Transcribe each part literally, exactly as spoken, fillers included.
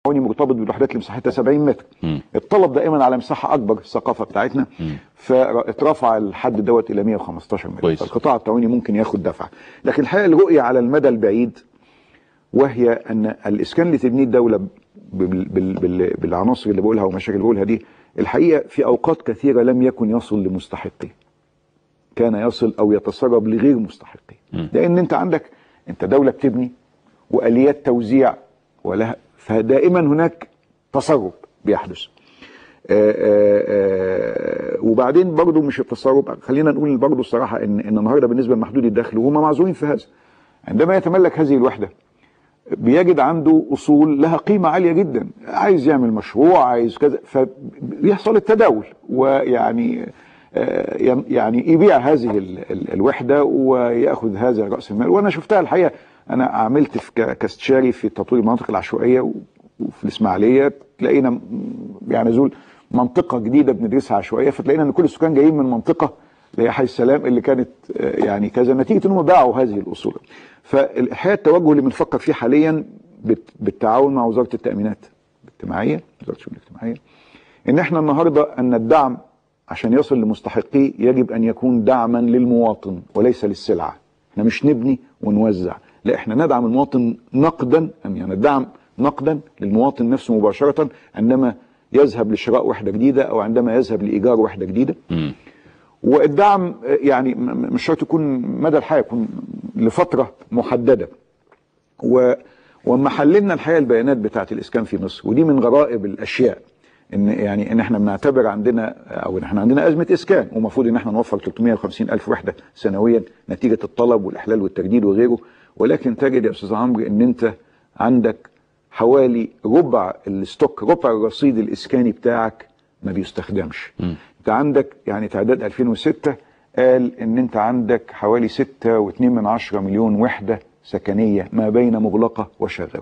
مرتبط بالوحدات اللي مساحتها سبعين متر. م. الطلب دائما على مساحه اكبر، الثقافه بتاعتنا، فاترفع الحد دوت الى مئة وخمستاشر متر. فالقطاع التعاوني ممكن ياخد دفعه. لكن الحقيقه الرؤيه على المدى البعيد وهي ان الاسكان اللي تبنيه الدوله بال بال بال بالعناصر اللي بقولها والمشاكل اللي بقولها دي، الحقيقه في اوقات كثيره لم يكن يصل لمستحقيه، كان يصل او يتسرب لغير مستحقيه. لان انت عندك انت دوله بتبني واليات توزيع ولها، فدائما هناك تسرب بيحدث. آآ آآ وبعدين برضو مش التسرب، خلينا نقول برضو الصراحه ان ان النهارده بالنسبه لمحدود الدخل وهم معذورين في هذا، عندما يتملك هذه الوحده بيجد عنده اصول لها قيمه عاليه جدا، عايز يعمل مشروع، عايز كذا، فبيحصل التداول ويعني يعني يبيع هذه الوحده وياخذ هذا راس المال. وانا شفتها الحقيقه، انا عملت في كاستشاري في تطوير المناطق العشوائيه وفي الاسماعيليه، تلاقينا يعني زول منطقه جديده بندرسها عشوائيه، فتلاقينا ان كل السكان جايين من منطقه اللي هي حي السلام اللي كانت يعني كذا، نتيجه انهم باعوا هذه الاصول. فالحقيقه التوجه اللي بنفكر فيه حاليا بالتعاون مع وزاره التامينات الاجتماعيه، وزاره الشؤون الاجتماعيه، ان احنا النهارده ان الدعم عشان يصل لمستحقيه يجب ان يكون دعما للمواطن وليس للسلعه. احنا مش نبني ونوزع، لا احنا ندعم المواطن نقدا، يعني الدعم نقدا للمواطن نفسه مباشره عندما يذهب لشراء وحده جديده او عندما يذهب لايجار وحده جديده. م. والدعم يعني مش شرط يكون مدى الحياه، يكون لفتره محدده. و وما حللنا الحقيقه البيانات بتاعه الاسكان في مصر، ودي من غرائب الاشياء، ان يعني ان احنا بنعتبر عندنا او ان احنا عندنا ازمه اسكان، ومفروض ان احنا نوفر ثلاثمئة وخمسين ألف وحده سنويا نتيجه الطلب والاحلال والتجديد وغيره، ولكن تجد يا استاذ عمرو ان انت عندك حوالي ربع الستوك، ربع الرصيد الاسكاني بتاعك ما بيستخدمش. م. انت عندك يعني تعداد ألفين وستة قال ان انت عندك حوالي ستة واتنين من عشرة مليون وحده سكنيه ما بين مغلقه وشاغره.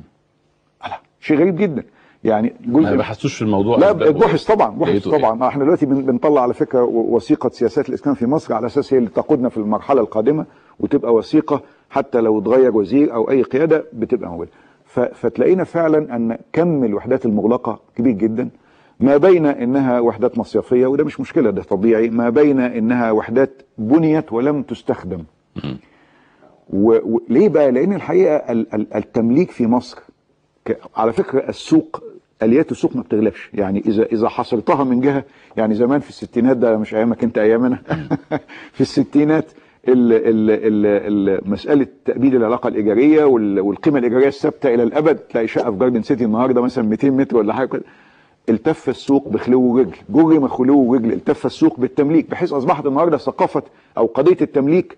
شيء غريب جدا. يعني جزء ما بحثوش في الموضوع؟ لا بحث طبعا، بحث طبعا. احنا دلوقتي بنطلع على فكره وثيقه سياسات الاسكان في مصر على اساس هي اللي تقودنا في المرحله القادمه، وتبقى وثيقه حتى لو اتغير وزير او اي قياده بتبقى موجوده. فتلاقينا فعلا ان كم الوحدات المغلقه كبير جدا، ما بين انها وحدات مصيفيه وده مش مشكله، ده طبيعي، ما بين انها وحدات بنيت ولم تستخدم. وليه بقى؟ لان الحقيقه التمليك في مصر على فكره السوق، اليات السوق ما بتغلبش. يعني اذا اذا حصرتها من جهه، يعني زمان في الستينات، ده مش ايامك انت ايامنا في الستينات ال ال ال ال مساله تأبيد العلاقه الايجاريه والقيمه الايجاريه الثابته الى الابد، تلاقي شقه في جاردن سيتي النهارده مثلا مئتين متر ولا حاجه كده. التف السوق بخلو رجل، جرم خلو رجل، التف السوق بالتمليك، بحيث اصبحت النهارده ثقافه او قضيه التمليك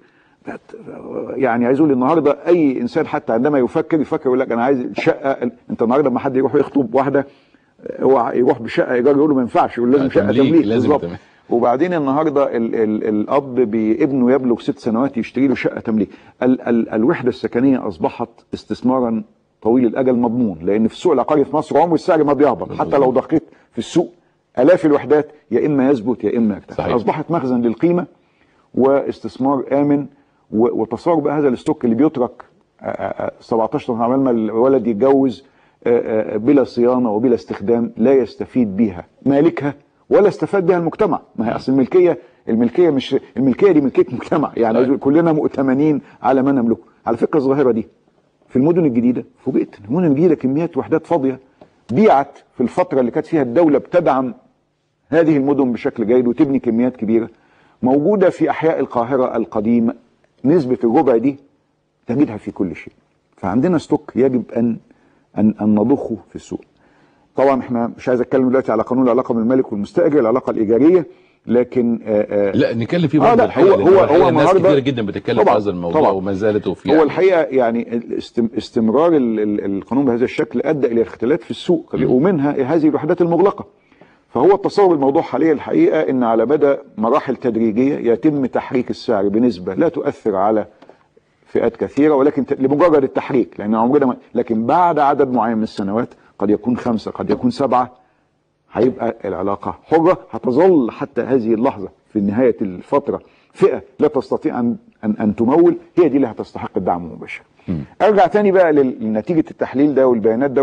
يعني عايز اقول النهارده اي انسان حتى عندما يفكر يفكر يقول لك انا عايز شقه. انت النهارده لما حد يروح يخطب واحده هو يروح بشقه ايجار يقول له ما ينفعش، يقول لازم شقه تمليك بالظبط. وبعدين النهارده ال ال الاب بابنه يبلغ ست سنوات يشتري له شقه تمليك. ال ال الوحده السكنيه اصبحت استثمارا طويل الاجل مضمون، لان في السوق العقاري في مصر عمر السعر ما بيهبط، حتى لو دقيت في السوق الاف الوحدات يا اما يثبت يا اما يرتفع. اصبحت مخزن للقيمه واستثمار امن، وتصور بقى هذا الستوك اللي بيترك سبعتاشر سنه عمال ما الولد يتجوز بلا صيانه وبلا استخدام، لا يستفيد بيها مالكها ولا استفاد بها المجتمع. ما هي اصل الملكيه الملكيه مش الملكيه دي ملكيه مجتمع، يعني كلنا مؤتمنين على ما نملكه. على فكره الظاهره دي في المدن الجديده، فوجئت المدن الجديده كميات وحدات فاضيه بيعت في الفتره اللي كانت فيها الدوله بتدعم هذه المدن بشكل جيد وتبني كميات كبيره، موجوده في احياء القاهره القديمه. نسبه الربع دي تجدها في كل شيء. فعندنا ستوك يجب ان ان ان نضخه في السوق. طبعا احنا مش عايز اتكلم دلوقتي على قانون العلاقه بين المالك والمستاجر، العلاقه الايجاريه، لكن آآ لا نتكلم فيه برضه. آه الحقيقه هو هو, هو ناس كتير جدا بتتكلم في هذا الموضوع وما زالت وفي هو الحقيقه يعني استمرار القانون بهذا الشكل ادى الى اختلاف في السوق، ومنها هذه الوحدات المغلقه. فهو التصور الموضوع حاليا الحقيقه ان على مدى مراحل تدريجيه يتم تحريك السعر بنسبه لا تؤثر على فئات كثيره، ولكن لمجرد التحريك، لان عمرنا، لكن بعد عدد معين من السنوات قد يكون خمسه قد يكون سبعه هيبقى العلاقه حره. هتظل حتى هذه اللحظه في نهايه الفتره فئه لا تستطيع ان ان, أن تمول، هي دي اللي هتستحق الدعم المباشر. ارجع تاني بقى لنتيجه التحليل ده والبيانات دوت،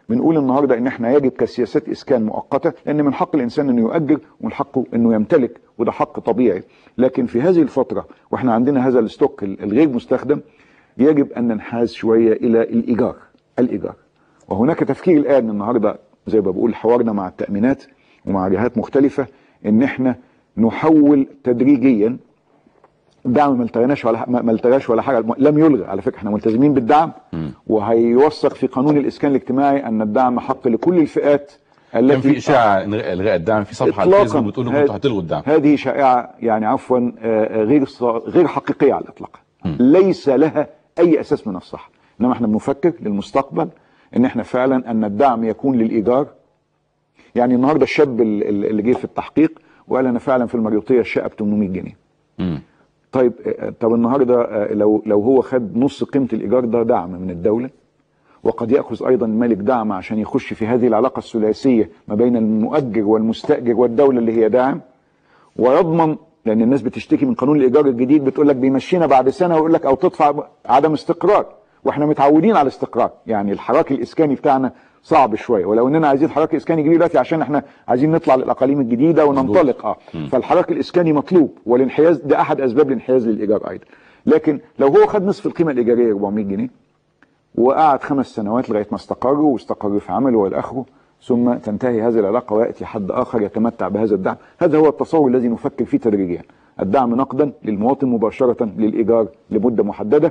بنقول النهارده ان احنا يجب كسياسات اسكان مؤقته، لان من حق الانسان انه يؤجر ومن حقه انه يمتلك، وده حق طبيعي. لكن في هذه الفتره واحنا عندنا هذا الستوك الغير مستخدم، يجب ان ننحاز شويه الى الايجار. الايجار وهناك تفكير الان النهارده زي ما بقول حوارنا مع التامينات ومع جهات مختلفه ان احنا نحول تدريجيا. الدعم ما التغناش ولا ما التغاش ولا حاجه، لم يلغى على فكره، احنا ملتزمين بالدعم، وهيوثق في قانون الاسكان الاجتماعي ان الدعم حق لكل الفئات التي كان في اشاعه الغاء الدعم في صفحه على الفيسبوك بتقولوا كنتوا هتلغوا الدعم. هذه شائعه يعني عفوا غير غير حقيقيه على الاطلاق، ليس لها اي اساس من الصحه. انما احنا بنفكر للمستقبل ان احنا فعلا ان الدعم يكون للايجار. يعني النهارده الشاب اللي جه في التحقيق وقال انا فعلا في المريوطيه الشقه ب ثمانمائة جنيه. امم طيب طب النهارده لو لو هو خد نص قيمه الايجار ده دعم من الدوله، وقد ياخذ ايضا المالك دعم عشان يخش في هذه العلاقه الثلاثيه ما بين المؤجر والمستاجر والدوله اللي هي داعم، ويضمن، لان الناس بتشتكي من قانون الايجار الجديد بتقول لك بيمشينا بعد سنه ويقول لك او تدفع عدم استقرار، واحنا متعودين على الاستقرار. يعني الحراك الاسكاني بتاعنا صعب شويه، ولو اننا عايزين حراك اسكاني جديد دلوقتي عشان احنا عايزين نطلع للاقاليم الجديده وننطلق اه فالحراك الاسكاني مطلوب، والانحياز ده احد اسباب الانحياز للايجار ايضا. لكن لو هو خد نصف القيمه الايجاريه أربعمائة جنيه وقعد خمس سنوات لغايه ما استقر واستقر في عمله والى اخره، ثم تنتهي هذه العلاقه وياتي حد اخر يتمتع بهذا الدعم، هذا هو التصور الذي نفكر فيه تدريجيا. الدعم نقدا للمواطن مباشره للايجار لمده محدده،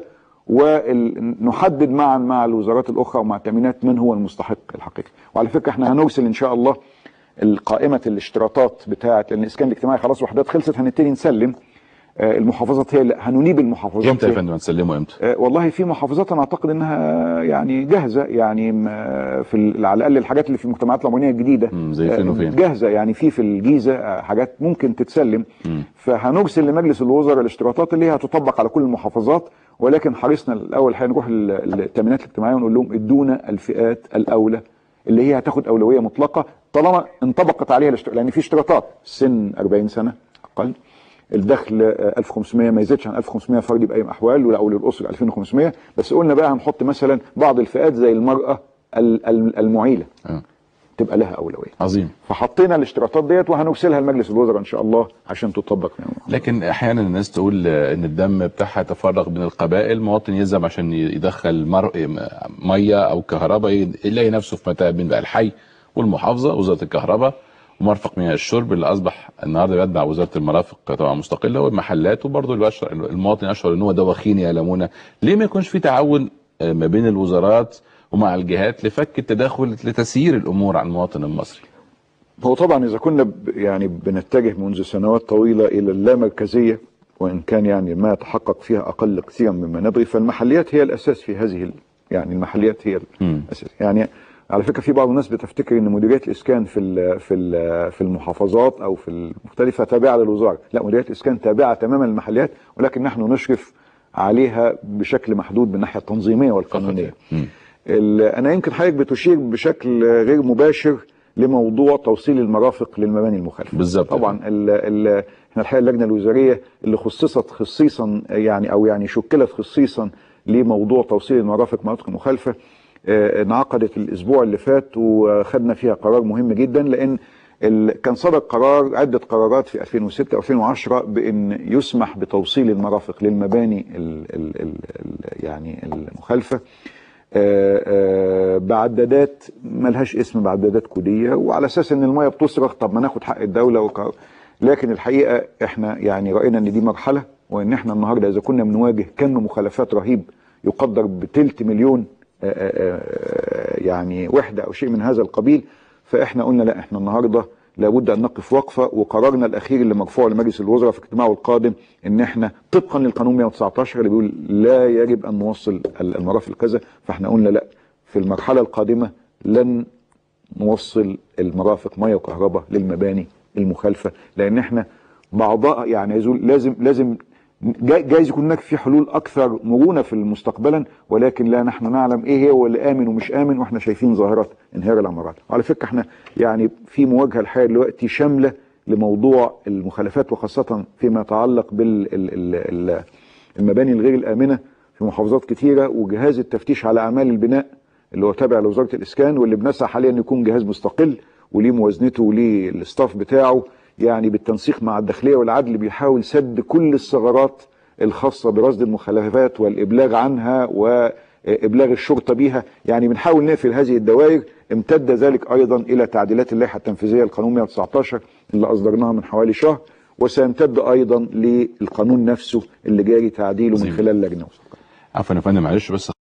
ونحدد معا مع الوزارات الاخرى ومع التامينات من هو المستحق الحقيقي. وعلى فكره احنا هنرسل ان شاء الله القائمه الاشتراطات بتاعه، لان الاسكان الاجتماعي خلاص وحدات خلصت، هنبتدي نسلم. آه المحافظات هي اللي هننيب المحافظات. امتى يا فندم هنسلمه امتى؟ آه والله في محافظات انا اعتقد انها يعني جاهزه، يعني في على الاقل الحاجات اللي في المجتمعات العمرانيه الجديده زي فين وفين؟ جاهزه، يعني في في الجيزه حاجات ممكن تتسلم. مم. فهنرسل لمجلس الوزراء الاشتراطات اللي هي هتطبق على كل المحافظات، ولكن حرصنا الاول هنروح التامينات الاجتماعيه ونقول لهم ادونا الفئات الاولى اللي هي هتاخد اولويه مطلقه طالما انطبقت عليها الاشتراطات، لان في اشتراطات سن أربعين سنه اقل، الدخل ألف وخمسمائة ما يزيدش عن ألف وخمسمائة فردي باي احوال، ولا اولي الاسره ألفين وخمسمائة. بس قلنا بقى هنحط مثلا بعض الفئات زي المراه المعيله أه. تبقى لها اولويه. عظيم. فحطينا الاشتراطات ديت وهنرسلها لمجلس الوزراء ان شاء الله عشان تطبق. لكن احيانا الناس تقول ان الدم بتاعها يتفرغ بين القبائل، مواطن يلزم عشان يدخل مر... ميه او كهرباء يلاقي نفسه في متاهه بقى الحي والمحافظه وزاره الكهرباء ومرفق مياه الشرب اللي اصبح النهارده بيتبع وزاره المرافق طبعا مستقله والمحلات، وبرضه المواطن يشعر ان هو دواخين يعلمون. ليه ما يكونش في تعاون ما بين الوزارات ومع الجهات لفك التداخل لتسيير الامور على المواطن المصري؟ هو طبعا اذا كنا يعني بنتجه منذ سنوات طويله الى اللامركزيه، وان كان يعني ما يتحقق فيها اقل كثيرا مما نبغي، فالمحليات هي الاساس في هذه، يعني المحليات هي الاساس. يعني على فكره في بعض الناس بتفتكر ان مديريات الاسكان في ال في ال في المحافظات او في المختلفه تابعه للوزاره، لا، مديريات الاسكان تابعه تماما للمحليات، ولكن نحن نشرف عليها بشكل محدود من الناحيه التنظيميه والقانونيه. انا يمكن حضرتك بتشير بشكل غير مباشر لموضوع توصيل المرافق للمباني المخالفه. بالظبط. طبعا ال ال احنا الحقيقه اللجنه الوزاريه اللي خصصت خصيصا يعني او يعني شكلت خصيصا لموضوع توصيل المرافق مناطق مخالفه انعقدت الاسبوع اللي فات وخدنا فيها قرار مهم جدا، لان كان صدر قرار عده قرارات في ألفين وستة وألفين وعشرة بان يسمح بتوصيل المرافق للمباني ال ال ال يعني المخالفه بعدادات ملهاش اسم، بعدادات كوديه، وعلى اساس ان الميه بتصرخ طب ما ناخد حق الدوله وك... لكن الحقيقه احنا يعني راينا ان دي مرحله، وان احنا النهارده اذا كنا بنواجه كم مخالفات رهيب يقدر بتلت مليون يعني وحده او شيء من هذا القبيل، فاحنا قلنا لا، احنا النهارده لابد ان نقف وقفه. وقرارنا الاخير اللي مرفوع لمجلس الوزراء في اجتماعه القادم ان احنا طبقا للقانون مئة وتسعة عشر اللي بيقول لا يجب ان نوصل المرافق كذا، فاحنا قلنا لا، في المرحله القادمه لن نوصل المرافق ميه وكهرباء للمباني المخالفه، لان احنا بعضها يعني لازم لازم جايز يكون هناك في حلول اكثر مرونه في المستقبلا، ولكن لا نحن نعلم ايه هو اللي امن ومش امن، واحنا شايفين ظاهره انهيار العمارات. وعلى فكره احنا يعني في مواجهه الحقيقه دلوقتي شامله لموضوع المخالفات، وخاصه فيما يتعلق بالمباني الغير الامنه في محافظات كثيره، وجهاز التفتيش على اعمال البناء اللي هو تابع لوزاره الاسكان، واللي بنسعى حاليا يكون جهاز مستقل وليه موازنته وليه الاستاف بتاعه، يعني بالتنسيق مع الداخليه والعدل بيحاول سد كل الثغرات الخاصه برصد المخالفات والابلاغ عنها وابلاغ الشرطه بيها. يعني بنحاول نقفل هذه الدوائر. امتد ذلك ايضا الى تعديلات اللائحه التنفيذيه القانون مئة وتسعتاشر اللي اصدرناها من حوالي شهر، وسيمتد ايضا للقانون نفسه اللي جاري تعديله من خلال لجنه. عفوا يا فندم معلش بس